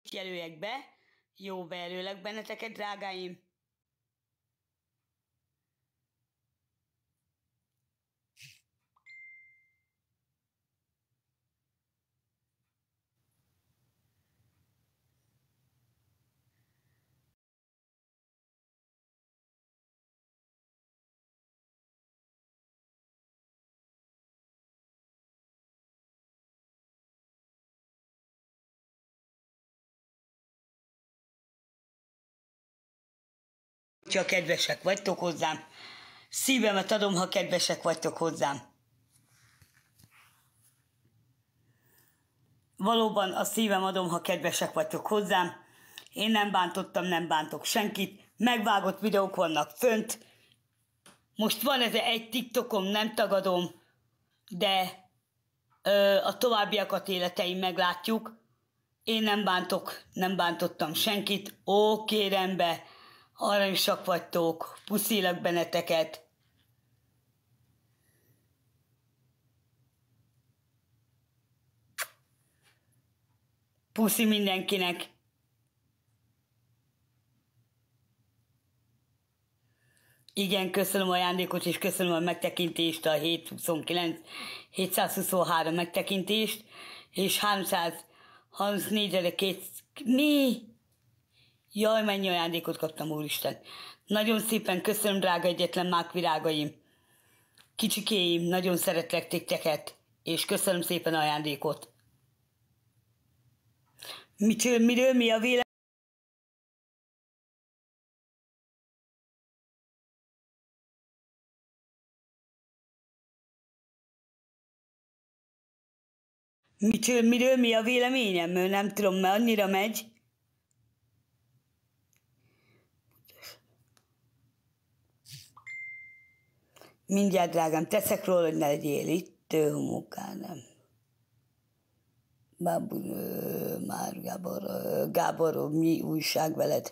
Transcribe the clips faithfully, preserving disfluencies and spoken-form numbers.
jelöljek be. Jó, bejelölök benneteket, drágáim. Ha kedvesek vagytok hozzám, szívemet adom, ha kedvesek vagytok hozzám. Valóban a szívem adom, ha kedvesek vagytok hozzám. Én nem bántottam, nem bántok senkit. Megvágott videók vannak fönt. Most van ez egy TikTokom, nem tagadom, de ö, a továbbiakat életeim meglátjuk. Én nem bántok, nem bántottam senkit. Ó, kérem be, aranyosak vagytok, puszilak benneteket. Puszi mindenkinek. Igen, köszönöm a ajándékot, és köszönöm a megtekintést, a hétszázhuszonkilenc, hétszázhuszonhárom megtekintést, és háromszázharmincnégy két... Mi? Jaj, mennyi ajándékot kaptam, úristen. Nagyon szépen köszönöm, drága egyetlen mákvirágaim. Kicsikéim, nagyon szeretlek titeket, és köszönöm szépen a ajándékot. Mitől, miről, mi a vélemény? Mitől, miről, mi a véleményem? Nem tudom, mert annyira megy. Mindjárt, drágám, teszek róla, hogy ne legyél itt, homokán, nem. Bábú, már Gábor, Gábor, mi újság veled?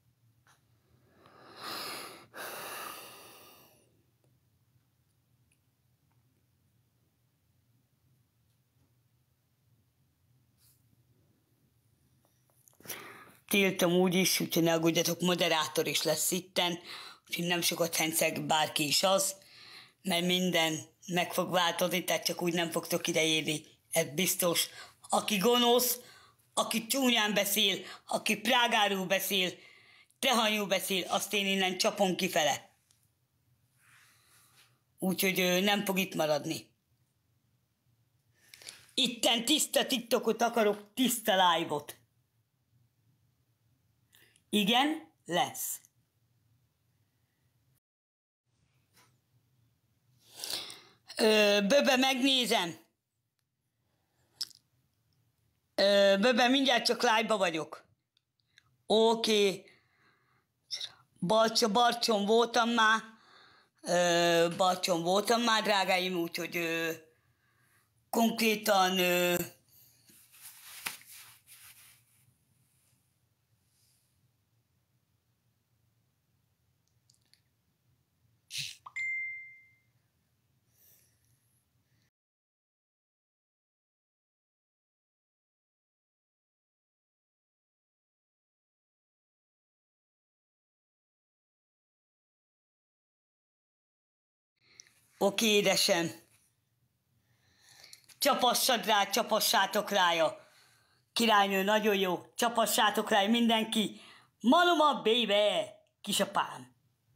Tiltom úgyis, úgyhogy ne aggódjatok, moderátor is lesz itten, úgyhogy nem sokat henceg, bárki is az, mert minden meg fog változni, tehát csak úgy nem fogtok ideérni, ez biztos. Aki gonosz, aki csúnyán beszél, aki prágáról beszél, tehanyú beszél, azt én innen csapom kifele. Úgyhogy nem fog itt maradni. Itten tiszta TikTokot akarok, tiszta live-ot. Igen, lesz. Ö, Böbe, megnézem. Ö, Böbe, mindjárt csak live-ba vagyok. Oké. Okay. Barcsa, Barcson voltam már. Ö, Barcson voltam már, drágáim, úgyhogy ö, konkrétan... Ö, Oké, édesem. Csapassad rá, csapassátok rája. Királynő, nagyon jó. Csapassátok rá mindenki. Maluma, baby, kisapám.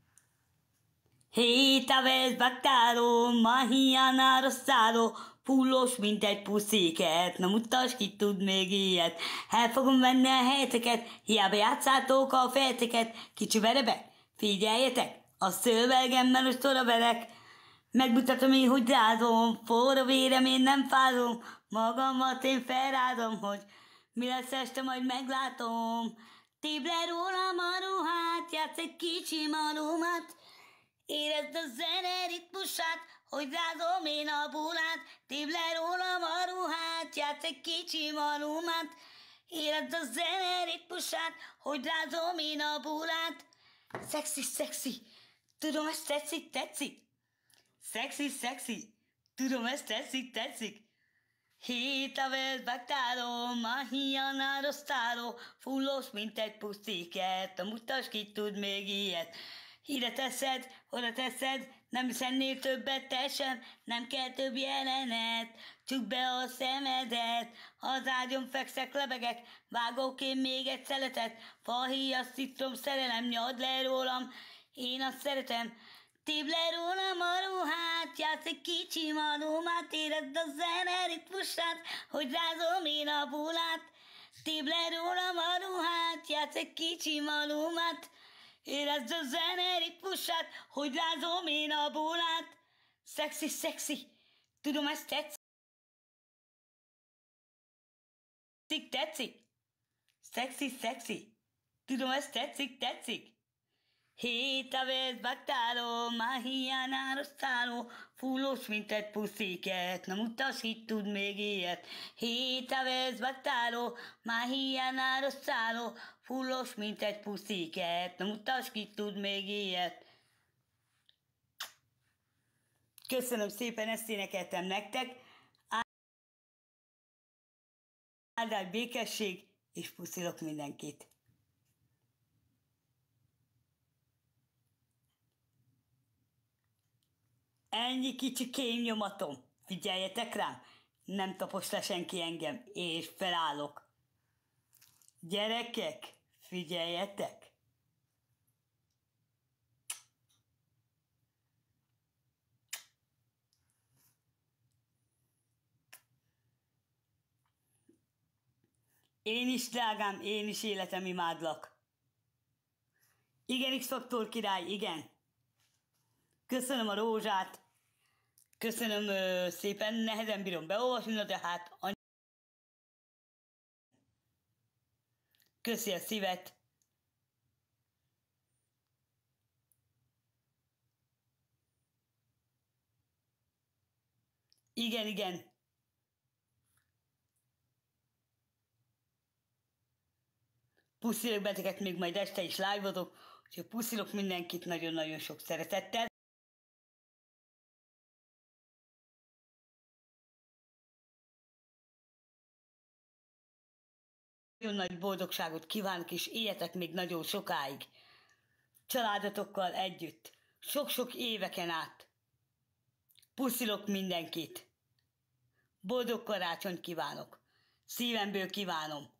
Héta vesz baktáró, mahiana rosszáló, pullos, mint egy puszéket, na mutasd, ki tud még ilyet. El fogom venni a helyeteket, hiába játszátok a fejteket. Kicsi verebe, figyeljetek, a szövegemmel ostora verek. Megmutatom én, hogy rázom, forró vérem, én nem fázom, magamat én felrázom, hogy mi lesz este, majd meglátom. Tébb le rólam a ruhát, játsz egy kicsi malumat, érezd a zene ritmusát, hogy rázom én a bulát. Tébb le rólam a ruhát, játsz egy kicsi malumat, érezd a zene ritmusát, hogy rázom én a bulát. Szexi, szexi, tudom, ezt tetszik, tetszik. Szexi, szexi, tudom, ezt tetszik, tetszik. Hét a veszbektáló, mahiana rosszáló, fullos, mint egy pusztiket, a mutas ki tud még ilyet. Ide teszed, oda teszed, nem szennél többet te sem, nem kell több jelenet, csukd be a szemedet, az ágyon fekszek, lebegek, vágok én még egy szeletet, fahéjas citrom szerelem, nyad le rólam, én azt szeretem, Tépd le rólam a ruhát, játszik kicsi malomát, érezd a zene ritmusát, hogy rázom én a bulát. Tépd le rólam a ruhát, játszik kicsi malomát, érezd a zene ritmusát, hogy rázom én a bulát. Szexi, szexi, tudom ezt tetszik, tetszik. Szexi, szexi, tudom ezt tetszik, tetszik. Hét a veszbektáló, mahiana rosszáló, fullos, mint egy pusziket, na mutas, itt tud még ilyet. Hét a veszbektáló, mahiana rosszáló, fullos, mint egy pusziket, na mutas, ki tud még ilyet. Köszönöm szépen, ezt énekeltem nektek. Áldás, békesség, és puszilok mindenkit. Ennyi kicsi kémnyomatom. Figyeljetek rám, nem tapos le senki engem, és felállok. Gyerekek, figyeljetek! Én is, drágám, én is életem imádlak. Igen, X-faktor király, igen. Köszönöm a rózsát. Köszönöm ö, szépen, nehezen bírom beolvasni, de hát annyi... Köszi a szívet. Igen, igen. Puszilok beteket, még majd este is live-odok, úgyhogy puszilok mindenkit nagyon-nagyon sok szeretettel. Nagyon nagy boldogságot kívánok, és éljetek még nagyon sokáig. Családotokkal együtt. Sok-sok éveken át. Puszilok mindenkit. Boldog karácsonyt kívánok. Szívemből kívánom.